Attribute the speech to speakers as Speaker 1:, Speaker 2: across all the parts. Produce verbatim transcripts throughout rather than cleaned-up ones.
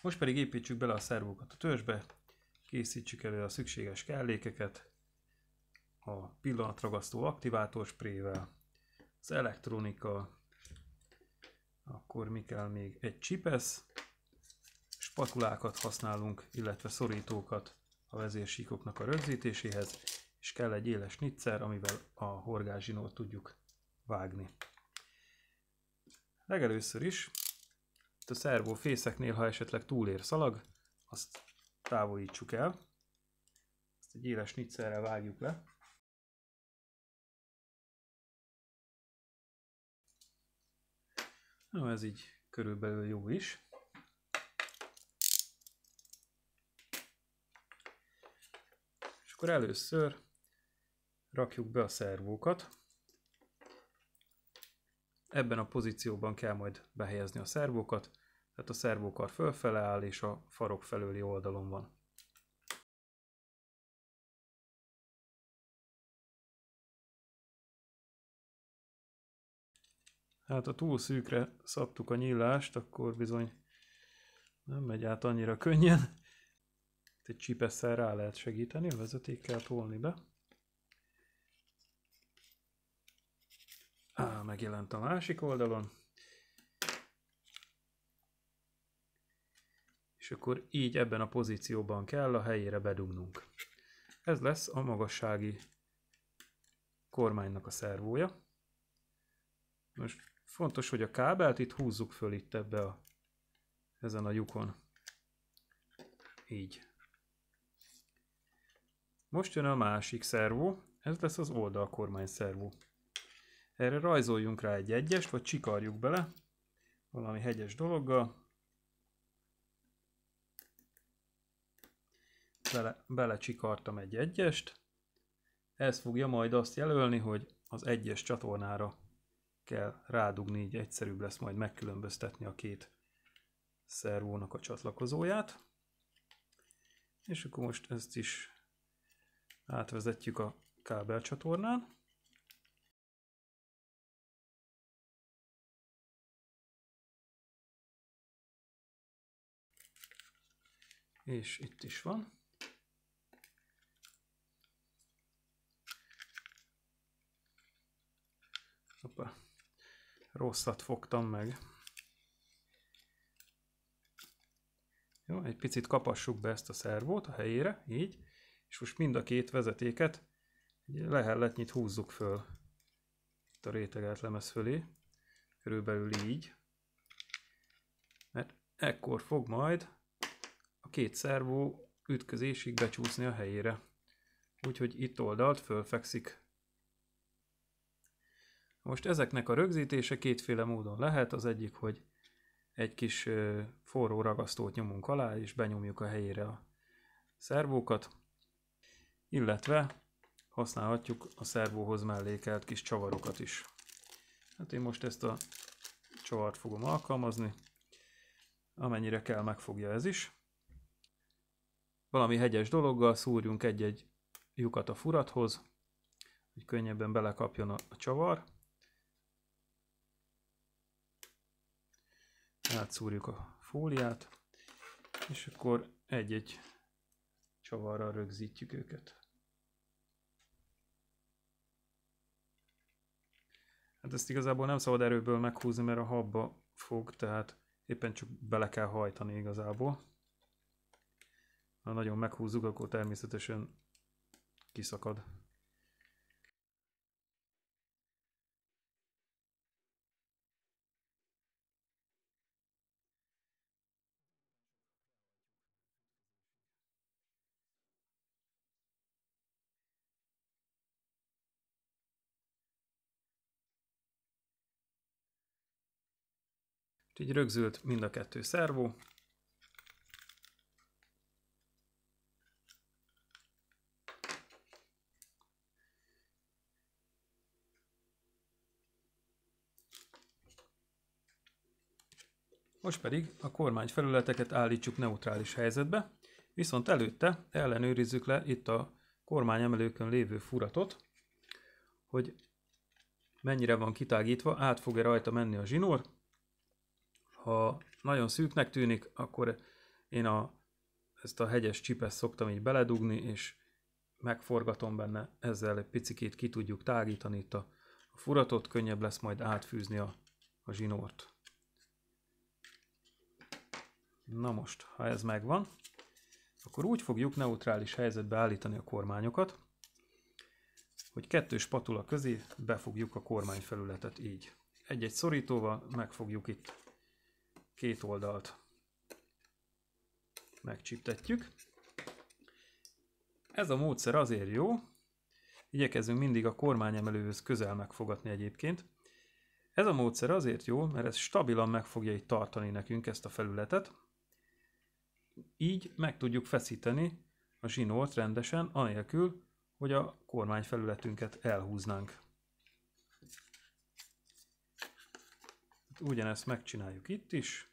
Speaker 1: Most pedig építsük bele a szervókat a törzsbe, készítsük elő a szükséges kellékeket, a pillanatragasztó aktivátorsprével, az elektronika, akkor mi kell még? Egy csipesz, spatulákat használunk, illetve szorítókat a vezérsíkoknak a rögzítéséhez, és kell egy éles snitzer, amivel a horgászsinót tudjuk vágni. Legelőször is a szervó fészeknél, ha esetleg túlér szalag, azt távolítsuk el. Ezt egy éles snitzerrel vágjuk le. Na, ez így körülbelül jó is. És akkor először rakjuk be a szervókat. Ebben a pozícióban kell majd behelyezni a szervókat, tehát a szervókar fölfele áll és a farok felőli oldalon van. Hát ha túl szűkre szabtuk a nyílást, akkor bizony nem megy át annyira könnyen. Egy csipesszel rá lehet segíteni, a vezetékkel tolni be. Á, megjelent a másik oldalon. És akkor így ebben a pozícióban kell a helyére bedugnunk. Ez lesz a magassági kormánynak a szervója. Most fontos, hogy a kábelt itt húzzuk föl itt ebbe a, ezen a lyukon. Így. Most jön a másik szervó, ez lesz az oldalkormány szervó. Erre rajzoljunk rá egy egyest, vagy csikarjuk bele valami hegyes dologgal. Bele, belecsikartam egy egyest. Ez fogja majd azt jelölni, hogy az egyes csatornára kell rádugni, így egyszerűbb lesz majd megkülönböztetni a két szervónak a csatlakozóját. És akkor most ezt is átvezetjük a kábelcsatornán. És itt is van. Hoppá. Rosszat fogtam meg. Jó, egy picit kapassuk be ezt a szervót a helyére, így. És most mind a két vezetéket lehelletnyit húzzuk föl itt a rétegelt lemez fölé. Körülbelül így. Mert ekkor fog majd a két szervó ütközésig becsúszni a helyére. Úgyhogy itt oldalt fölfekszik. Most ezeknek a rögzítése kétféle módon lehet. Az egyik, hogy egy kis forró ragasztót nyomunk alá, és benyomjuk a helyére a szervókat. Illetve használhatjuk a szervóhoz mellékelt kis csavarokat is. Hát én most ezt a csavart fogom alkalmazni. Amennyire kell, megfogja ez is. Valami hegyes dologgal szúrjunk egy-egy lyukat a furathoz, hogy könnyebben belekapjon a, a csavar. Átszúrjuk a fóliát, és akkor egy-egy csavarral rögzítjük őket. Hát ezt igazából nem szabad erőből meghúzni, mert a habba fog, tehát éppen csak bele kell hajtani igazából. Ha nagyon meghúzzuk, akkor természetesen kiszakad. Így rögzült mind a kettő szervó. Most pedig a kormányfelületeket állítsuk neutrális helyzetbe, viszont előtte ellenőrizzük le itt a kormányemelőkön lévő furatot, hogy mennyire van kitágítva, át fog-e rajta menni a zsinór. Ha nagyon szűknek tűnik, akkor Én a, ezt a hegyes csipet szoktam így beledugni, és megforgatom benne, ezzel egy picikét ki tudjuk tágítani itt a, a furatot, könnyebb lesz majd átfűzni a, a zsinort. Na most, ha ez megvan, akkor úgy fogjuk neutrális helyzetbe állítani a kormányokat, hogy kettő spatula közé befogjuk a kormányfelületet így. Egy-egy szorítóval megfogjuk itt két oldalt. Megcsiptetjük. Ez a módszer azért jó, igyekezzünk mindig a kormányemelőhöz közel megfogatni egyébként. Ez a módszer azért jó, mert ez stabilan meg fogja itt tartani nekünk ezt a felületet. Így meg tudjuk feszíteni a zsinort rendesen, anélkül, hogy a kormányfelületünket elhúznánk. Ugyanezt megcsináljuk itt is.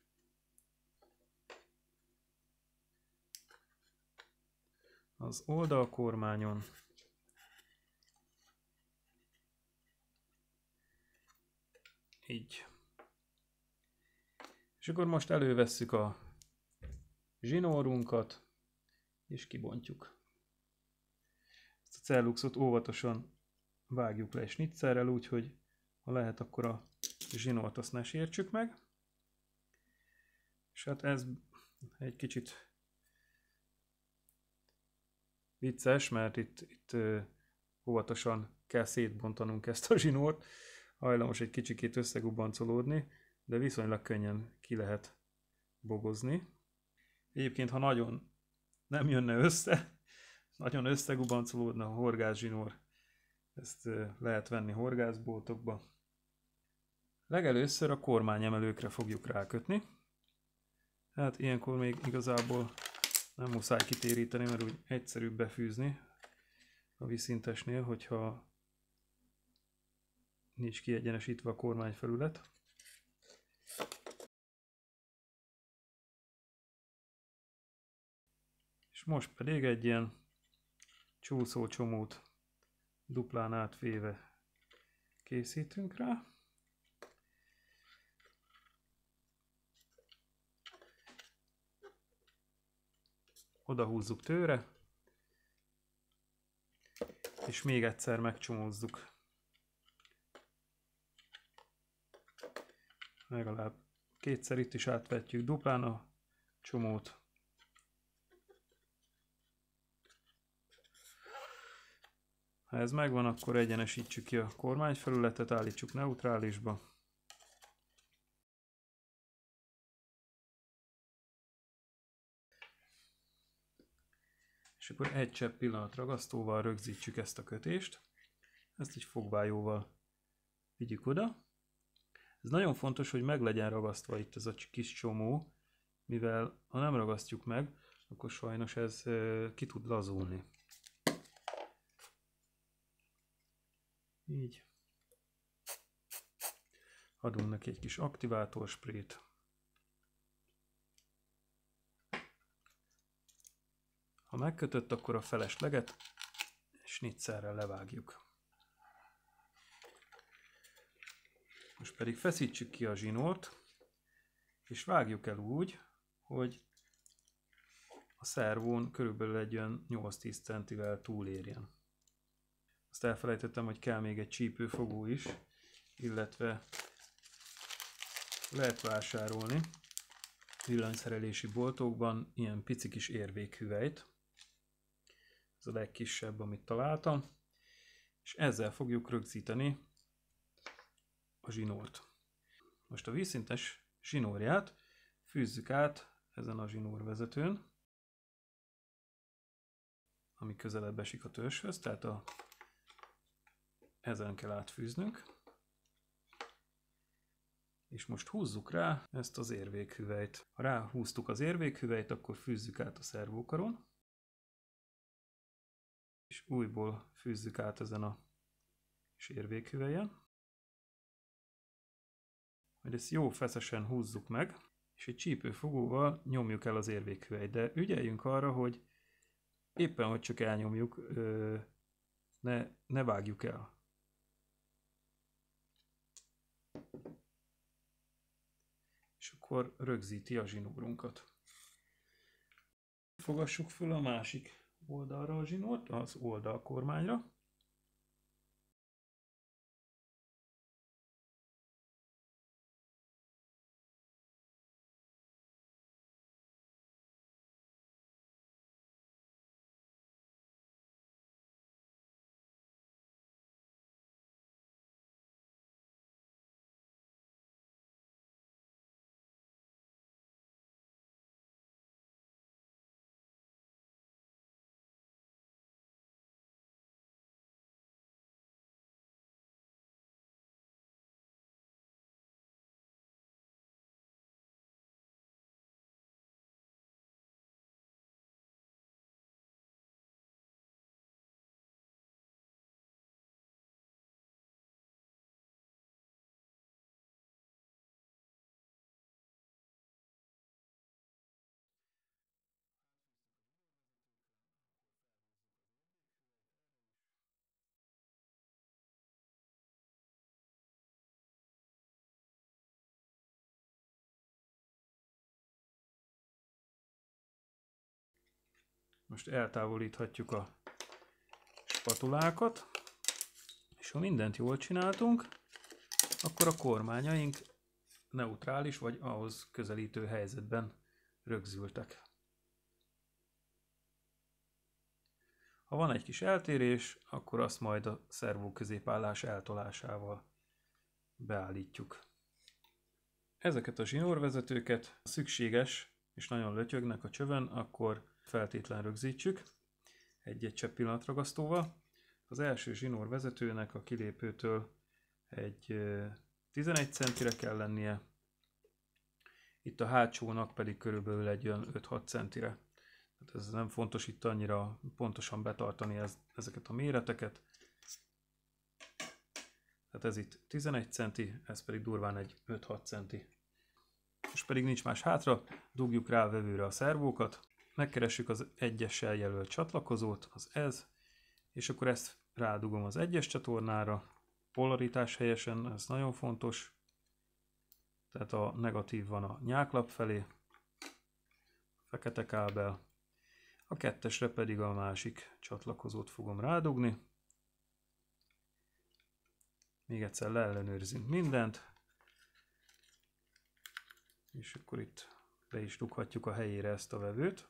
Speaker 1: Az oldalkormányon. Így. És akkor most elővesszük a zsinórunkat, és kibontjuk. Ezt a celluxot óvatosan vágjuk le snitzerrel, úgyhogy ha lehet, akkor a zsinort azt ne sértsük meg. És hát ez egy kicsit vicces, mert itt, itt óvatosan kell szétbontanunk ezt a zsinort. Hajlamos egy kicsikét összegubbancolódni, de viszonylag könnyen ki lehet bogozni. Egyébként, ha nagyon nem jönne össze, nagyon összegubancolódna a horgászzsinór, ezt lehet venni horgászboltokba. Legelőször a kormányemelőkre fogjuk rákötni. Hát ilyenkor még igazából nem muszáj kitéríteni, mert úgy egyszerűbb befűzni a vízszintesnél, hogyha nincs kiegyenesítve a kormányfelület. És most pedig egy ilyen csúszócsomót duplán átvéve készítünk rá. Oda húzzuk tőre, és még egyszer megcsomózzuk. Legalább kétszer itt is átvetjük duplán a csomót. Ha ez megvan, akkor egyenesítsük ki a kormányfelületet, állítsuk neutrálisba. És akkor egy csepp pillanat ragasztóval rögzítsük ezt a kötést. Ezt egy fogvájóval vigyük oda. Ez nagyon fontos, hogy meg legyen ragasztva itt ez a kis csomó, mivel ha nem ragasztjuk meg, akkor sajnos ez ki tud lazulni. Így. Adunk neki egy kis aktivátorsprét. Ha megkötött, akkor a felesleget snitzerrel levágjuk. Most pedig feszítsük ki a zsinort, és vágjuk el úgy, hogy a szervón körülbelül egy olyan nyolc-tíz centivel túlérjen. Azt elfelejtettem, hogy kell még egy csípőfogó is, illetve lehet vásárolni villanyszerelési boltokban ilyen pici kis érvékhüvelyt. Ez a legkisebb, amit találtam. És ezzel fogjuk rögzíteni a zsinórt. Most a vízszintes zsinórját fűzzük át ezen a zsinórvezetőn, ami közelebb esik a törzshöz, tehát a, ezen kell átfűznünk. És most húzzuk rá ezt az érvékhüvelyt. Ha ráhúztuk az érvékhüvelyt, akkor fűzzük át a szervókaron. És újból fűzzük át ezen a kis érvékhüvelyen. Majd ezt jó feszesen húzzuk meg, és egy csípőfogóval nyomjuk el az érvékhüvelyt. De ügyeljünk arra, hogy éppen, hogy csak elnyomjuk, ne, ne vágjuk el. És akkor rögzíti a zsinórunkat. Fogassuk föl a másik oldalra a zsinórt, az oldalkormányra. Most eltávolíthatjuk a spatulákat, és ha mindent jól csináltunk, akkor a kormányaink neutrális vagy ahhoz közelítő helyzetben rögzültek. Ha van egy kis eltérés, akkor azt majd a szervó középállás eltolásával beállítjuk. Ezeket a zsinórvezetőket szükséges, és nagyon lötyögnek a csövön, akkor feltétlen rögzítsük egy-egy csepp pillanatragasztóval. Az első zsinórvezetőnek a kilépőtől egy tizenegy centire kell lennie, itt a hátsónak pedig körülbelül egy olyan öt-hat centire. Tehát ez nem fontos itt annyira pontosan betartani ez, ezeket a méreteket. Tehát ez itt tizenegy centi, ez pedig durván egy öt-hat centi. Most pedig nincs más hátra, dugjuk rá a vevőre a szervókat, megkeressük az egyessel jelölt csatlakozót, az ez, és akkor ezt rádugom az egyes csatornára, polaritás helyesen, ez nagyon fontos. Tehát a negatív van a nyáklap felé, fekete kábel, a kettesre pedig a másik csatlakozót fogom rádugni. Még egyszer leellenőrzünk mindent, és akkor itt be is dughatjuk a helyére ezt a vevőt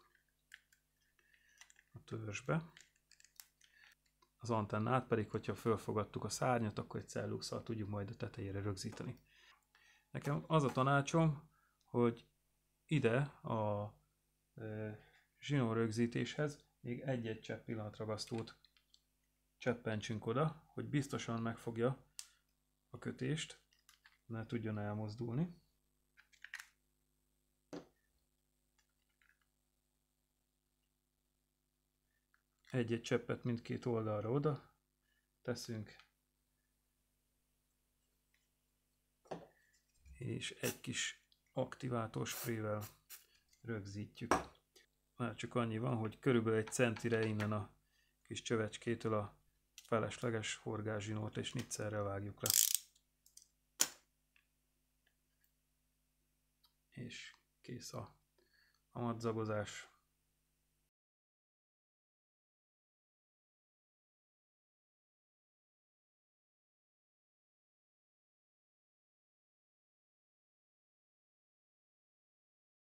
Speaker 1: a törzsbe. Az antennát pedig, hogyha fölfogadtuk a szárnyat, akkor egy celluxal tudjuk majd a tetejére rögzíteni. Nekem az a tanácsom, hogy ide a e, zsinór rögzítéshez még egy-egy csepp pillanatragasztót cseppentsünk oda, hogy biztosan megfogja a kötést, ne tudjon elmozdulni. Egy-egy cseppet mindkét oldalra oda teszünk, és egy kis aktivátorsprével rögzítjük. Már csak annyi van, hogy körülbelül egy centire innen a kis csövecskétől a felesleges horgászsinórt és nitszerrel vágjuk le. És kész a, a madzagozás.